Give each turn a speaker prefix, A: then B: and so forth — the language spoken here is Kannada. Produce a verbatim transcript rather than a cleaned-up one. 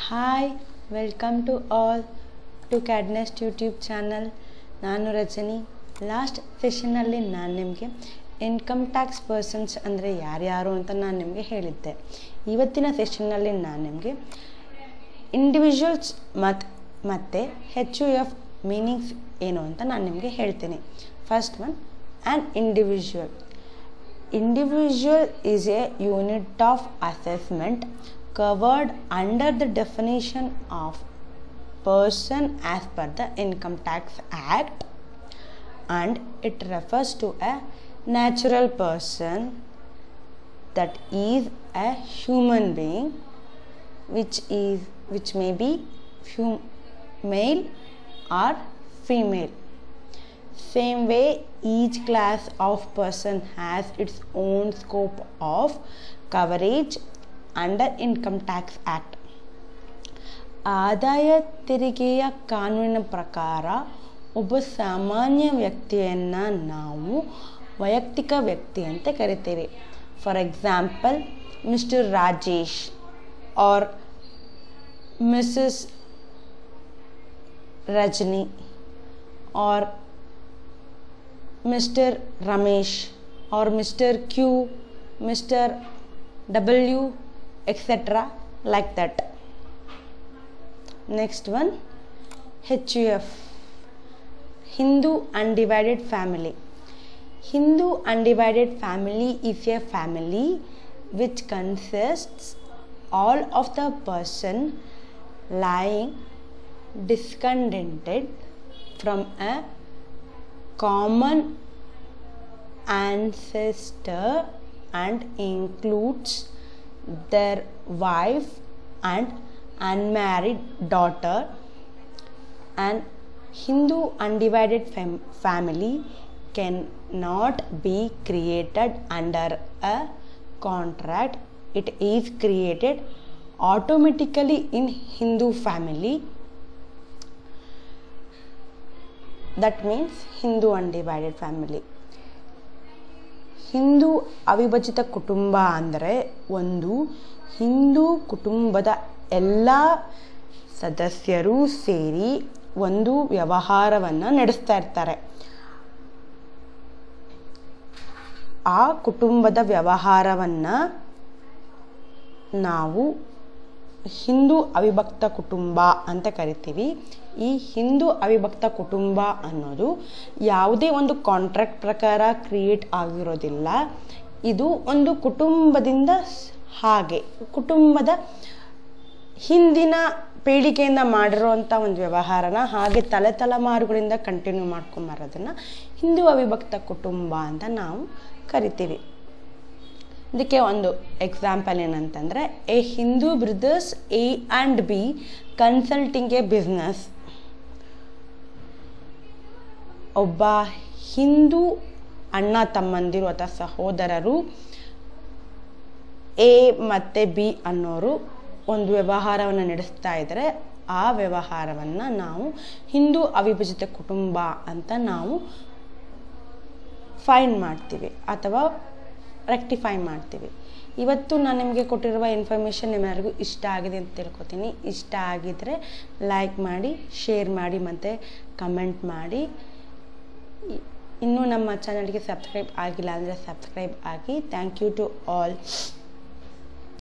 A: Hi welcome to all to cadnest YouTube channel. ನಾನು ರಜನಿ. ಲಾಸ್ಟ್ ಸೆಷನ್ನಲ್ಲಿ ನಾನು ನಿಮಗೆ ಇನ್ಕಮ್ ಟ್ಯಾಕ್ಸ್ ಪರ್ಸನ್ಸ್ ಅಂದರೆ ಯಾರ್ಯಾರು ಅಂತ ನಾನು ನಿಮಗೆ ಹೇಳಿದ್ದೆ. ಇವತ್ತಿನ ಸೆಷನ್ನಲ್ಲಿ ನಾನು ನಿಮಗೆ ಇಂಡಿವಿಜುವಲ್ಸ್ ಮತ್ತು ಮತ್ತು ಹೆಚ್ ಯು ಎಫ್ ಮೀನಿಂಗ್ಸ್ ಏನು ಅಂತ ನಾನು ನಿಮಗೆ ಹೇಳ್ತೀನಿ. First one, an individual. Individual is a unit of assessment covered under the definition of person as per the Income Tax Act, and it refers to a natural person, that is a human being which is which may be fem- male or female. Same way, each class of person has its own scope of coverage under Income Tax Act. ಆದಾಯ ತೆರಿಗೆಯ ಕಾನೂನಿನ ಪ್ರಕಾರ ಒಬ್ಬ ಸಾಮಾನ್ಯ ವ್ಯಕ್ತಿಯನ್ನು ನಾವು ವೈಯಕ್ತಿಕ ವ್ಯಕ್ತಿ ಅಂತ ಕರಿತೀವಿ. For example, mister Rajesh or missus Rajani or Mister Ramesh or Mister Q, Mister W, et cetera like that. Next one, H U F, Hindu Undivided Family. Hindu Undivided Family is a family which consists all of the person lying discontented from a common ancestor and includes their wife and unmarried daughter. An Hindu undivided fam- family cannot be created under a contract. It is created automatically in Hindu family. That means Hindu undivided family. Hindu ಅವಿಭಜಿತ ಕುಟುಂಬ ಅಂದರೆ ಒಂದು ಹಿಂದೂ ಕುಟುಂಬದ ಎಲ್ಲ ಸದಸ್ಯರು ಸೇರಿ ಒಂದು ವ್ಯವಹಾರವನ್ನು ನಡೆಸ್ತಾ ಇರ್ತಾರೆ. ಆ ಕುಟುಂಬದ ವ್ಯವಹಾರವನ್ನು ನಾವು ಹಿಂದೂ ಅವಿಭಕ್ತ ಕುಟುಂಬ ಅಂತ ಕರಿತೀವಿ. ಈ ಹಿಂದೂ ಅವಿಭಕ್ತ ಕುಟುಂಬ ಅನ್ನೋದು ಯಾವುದೇ ಒಂದು ಕಾಂಟ್ರಾಕ್ಟ್ ಪ್ರಕಾರ ಕ್ರಿಯೇಟ್ ಆಗಿರೋದಿಲ್ಲ. ಇದು ಒಂದು ಕುಟುಂಬದಿಂದ ಹಾಗೆ ಕುಟುಂಬದ ಹಿಂದಿನ ಪೀಳಿಗೆಯಿಂದ ಮಾಡಿರೋಂಥ ಒಂದು ವ್ಯವಹಾರನ ಹಾಗೆ ತಲೆ ತಲೆಮಾರುಗಳಿಂದ ಕಂಟಿನ್ಯೂ ಮಾಡ್ಕೊಂಬರೋದನ್ನು ಹಿಂದೂ ಅವಿಭಕ್ತ ಕುಟುಂಬ ಅಂತ ನಾವು ಕರಿತೀವಿ. ಇದಕ್ಕೆ ಒಂದು ಎಕ್ಸಾಂಪಲ್ ಏನಂತಂದರೆ, a Hindu brothers A and B consulting a business. ಒಬ್ಬ ಹಿಂದೂ ಅಣ್ಣ ತಮ್ಮಂದಿರು ಅಥವಾ ಸಹೋದರರು ಎ ಮತ್ತು ಬಿ ಅನ್ನೋರು ಒಂದು ವ್ಯವಹಾರವನ್ನು ನಡೆಸ್ತಾ ಇದ್ದರೆ ಆ ವ್ಯವಹಾರವನ್ನು ನಾವು ಹಿಂದೂ ಅವಿಭಜಿತ ಕುಟುಂಬ ಅಂತ ನಾವು ಫೈನ್ ಮಾಡ್ತೀವಿ ಅಥವಾ ರೆಕ್ಟಿಫೈ ಮಾಡ್ತೀವಿ. ಇವತ್ತು ನಾನು ನಿಮಗೆ ಕೊಟ್ಟಿರುವ ಇನ್ಫಾರ್ಮೇಷನ್ ನಿಮ್ಮೆಲ್ಲರಿಗೂ ಇಷ್ಟ ಆಗಿದೆ ಅಂತ ತಿಳ್ಕೊತೀನಿ. ಇಷ್ಟ ಆಗಿದ್ದರೆ ಲೈಕ್ ಮಾಡಿ, ಶೇರ್ ಮಾಡಿ ಮತ್ತು ಕಮೆಂಟ್ ಮಾಡಿ. ಇನ್ನೂ ನಮ್ಮ ಚಾನಲ್ಗೆ ಸಬ್ಸ್ಕ್ರೈಬ್ ಆಗಿಲ್ಲ ಅಂದರೆ ಸಬ್ಸ್ಕ್ರೈಬ್ ಆಗಿ. Thank you to all.